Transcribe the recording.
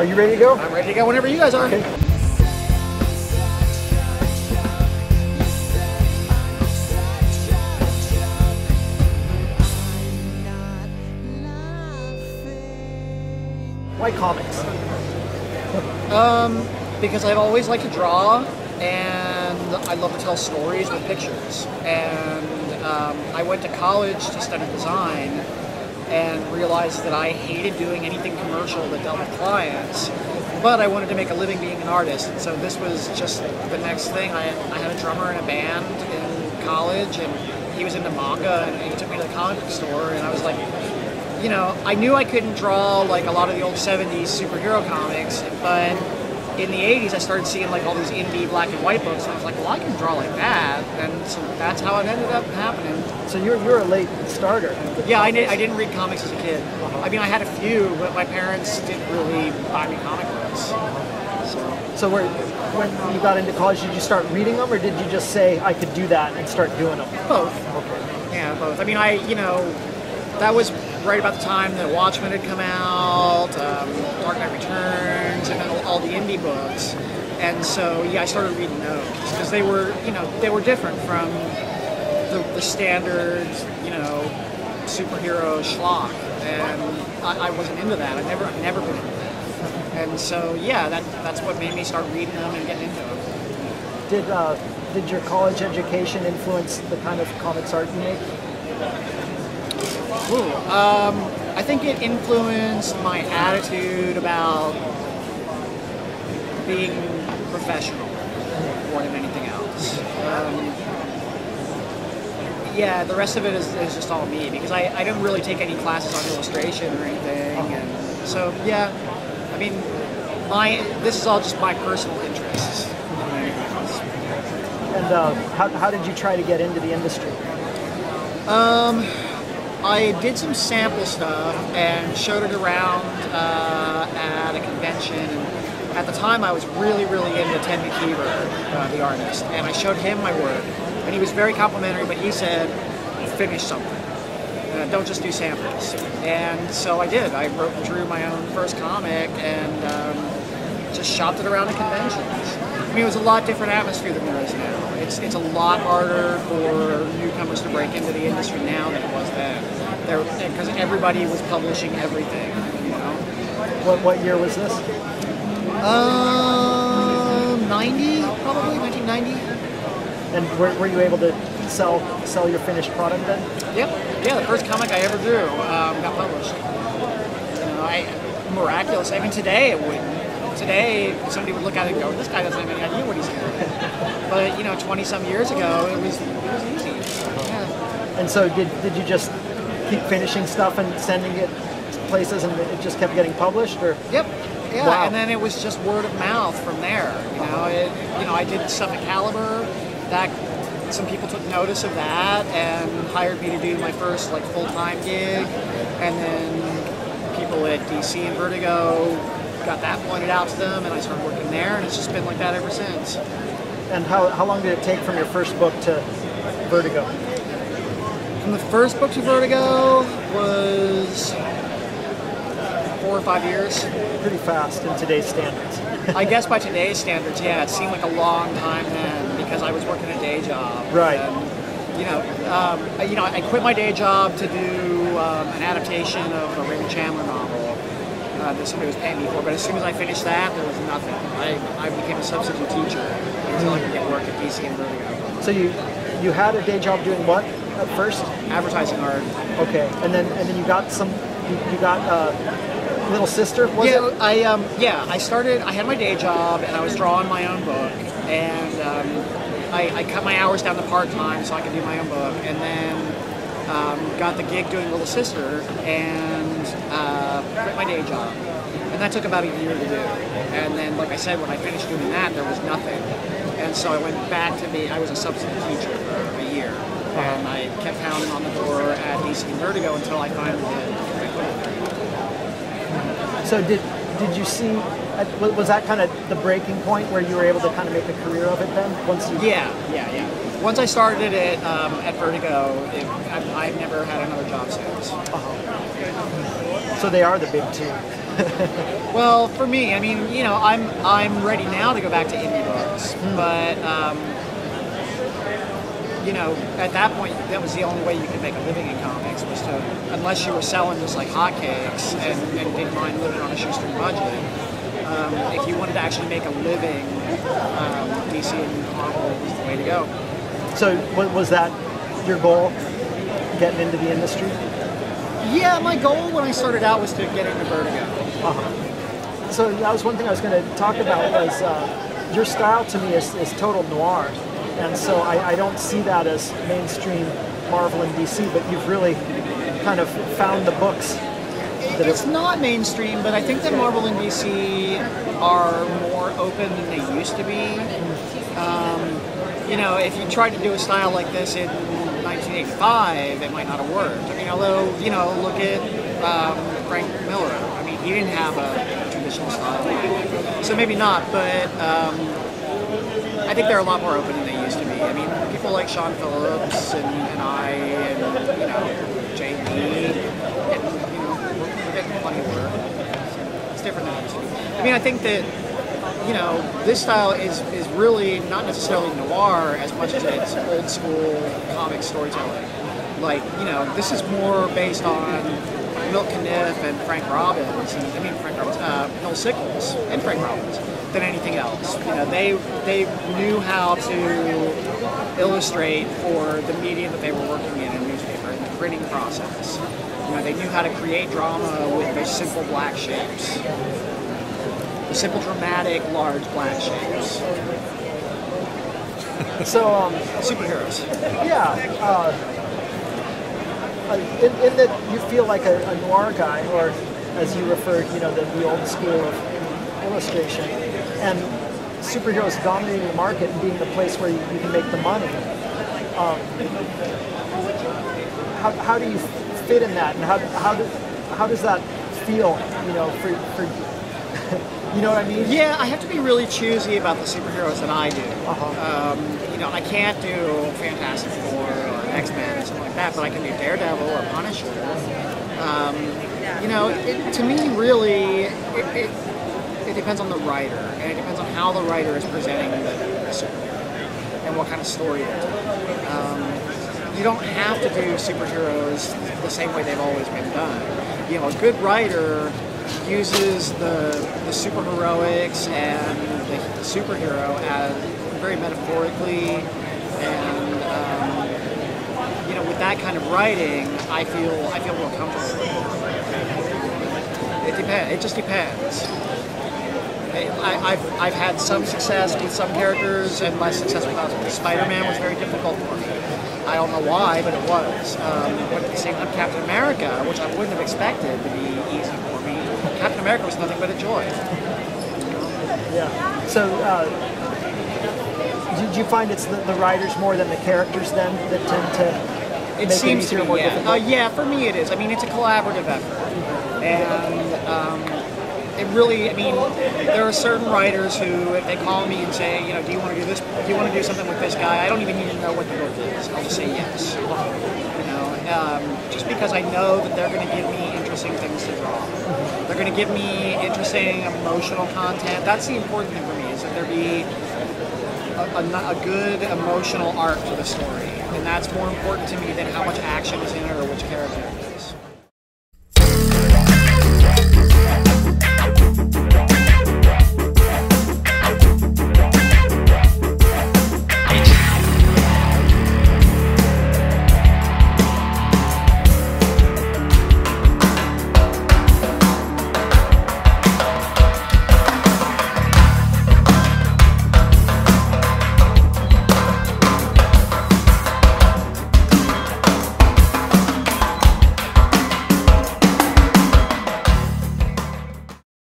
Are you ready to go? I'm ready to go whenever you guys are. Okay. Why comics? Because I've always liked to draw, and I love to tell stories with pictures. And I went to college to study design and realized that I hated doing anything commercial that dealt with clients, but I wanted to make a living being an artist. And so this was just the next thing. I had a drummer in a band in college, and he was into manga, and he took me to the comic book store, and I was like, you know, I knew I couldn't draw like a lot of the old 70s superhero comics, but in the 80s I started seeing like all these indie black and white books, and I was like, well, I can draw like that, and so that's how it ended up happening. So you're a late starter. Yeah, I didn't read comics as a kid. I mean, I had a few, but my parents didn't really buy me comic books. So when you got into college, did you start reading them, or did you just say, I could do that and start doing them? Both. Okay. Yeah, both. I mean, that was right about the time that Watchmen had come out, Dark Knight Returns, and then all the indie books. And so, yeah, I started reading those because they were different from the standard, superhero schlock, and I wasn't into that. I've never been into that. And so, yeah, that's what made me start reading them and getting into them. Did your college education influence the kind of comics art you make? I think it influenced my attitude about being professional more than anything else. Yeah, the rest of it is just all me, because I didn't really take any classes on illustration or anything, and so yeah, I mean, this is all just my personal interests more than anything else. And how did you try to get into the industry? I did some sample stuff and showed it around at a convention. And at the time, I was really, really into Ted McKeever, the artist, and I showed him my work. And he was very complimentary, but he said, finish something. Don't just do samples. And so I did. I drew my own first comic and just shopped it around at conventions. I mean, it was a lot different atmosphere than there is now. It's a lot harder for newcomers to break into the industry now than it was then. Because everybody was publishing everything, you know. What year was this? 90, probably 1990. And were you able to sell your finished product then? Yep. Yeah, the first comic I ever drew got published. Miraculous. I mean, today it wouldn't. Today, somebody would look at it and go, this guy doesn't have any idea what he's doing. But, 20-some years ago, it was easy. Yeah. And so did you just keep finishing stuff and sending it places and it just kept getting published? Or? Yep. Yeah, wow. And then it was just word of mouth from there. I did stuff at Caliber. Some people took notice of that and hired me to do my first full-time gig. And then people at DC and Vertigo got that pointed out to them, and I started working there, and it's just been like that ever since. And how long did it take from your first book to Vertigo? From the first book to Vertigo was 4 or 5 years. Pretty fast in today's standards. I guess by today's standards, yeah, it seemed like a long time then because I was working a day job. Right. And, I quit my day job to do an adaptation of a Raymond Chandler novel that somebody was paying me for. But as soon as I finished that, there was nothing. I became a substitute teacher until I could get work at DC and Vertigo. So you had a day job doing what at first? Advertising art. Okay, and then you got you got Little Sister, was it? I started, I had my day job and I was drawing my own book, and I cut my hours down to part-time so I could do my own book, and then got the gig doing Little Sister and quit my day job. And that took about a year to do. And then, like I said, when I finished doing that, there was nothing. And so I went back to I was a substitute teacher for a year. And I kept pounding on the door at DC and Vertigo until I finally did. So did you see, was that kind of the breaking point where you were able to kind of make a career of it then? Yeah. Once I started it at Vertigo, I've never had another job since. So they are the big two. Well, for me, I mean, you know, I'm ready now to go back to indie books, but you know, at that point, that was the only way you could make a living in comics was to, unless you were selling just like hotcakes and didn't mind living on a shoestring budget. If you wanted to actually make a living, DC and Marvel was the way to go. So was that your goal, getting into the industry? Yeah, my goal when I started out was to get into Vertigo. So that was one thing I was going to talk about was your style to me is total noir. And so I don't see that as mainstream Marvel and DC, but you've really kind of found the books. It's not mainstream, but I think that Marvel and DC are more open than they used to be. You know, if you tried to do a style like this in 1985, it might not have worked. I mean, although, you know, look at Frank Miller. I mean, he didn't have a traditional style. So maybe not, but I think they're a lot more open than they used to be. I mean, people like Sean Phillips and I and, you know, J.D. and, you know, we're getting plenty of work. It's different than it used to be. I mean, I think that, you know, this style is really not necessarily noir as much as it's old school comic storytelling. Like, you know, this is more based on Milt Caniff and Frank Robbins, Bill Sickles and Frank Robbins than anything else. You know, they knew how to illustrate for the medium that they were working in newspaper, in the printing process. You know, they knew how to create drama with very simple black shapes. The simple, dramatic, large black shapes. So, superheroes. Yeah. In that you feel like a noir guy, or as you referred, you know, the old school of illustration, and superheroes dominating the market and being the place where you can make the money. How do you fit in that, and how does that feel, you know, for you know what I mean? Yeah, I have to be really choosy about the superheroes that I do. You know, I can't do Fantastic Four or X-Men or something like that, but I can do Daredevil or Punisher. You know, to me, really, it depends on the writer, and it depends on how the writer is presenting the superhero and what kind of story they're telling. You don't have to do superheroes the same way they've always been done. You know, a good writer uses the superheroics and the superhero as very metaphorically, and you know, with that kind of writing, I feel more comfortable. It depends. It just depends. I've had some success with some characters and less success with others. Spider-Man was very difficult for me. I don't know why, but it was. But at the same time, Captain America, which I wouldn't have expected to be easy for me, Captain America was nothing but a joy. Yeah. So, did you find it's the writers more than the characters then that tend to make it easier or more difficult? Yeah, for me it is. I mean, it's a collaborative effort. And it really, I mean, there are certain writers who, if they call me and say, you know, do you want to do this? Do you want to do something with this guy? I don't even need to know what the book is. I'll just say yes. You know, just because I know that they're going to give me interesting things to draw. They're going to give me interesting emotional content. That's the important thing for me, is that there be a good emotional arc to the story. And that's more important to me than how much action is in it or which character.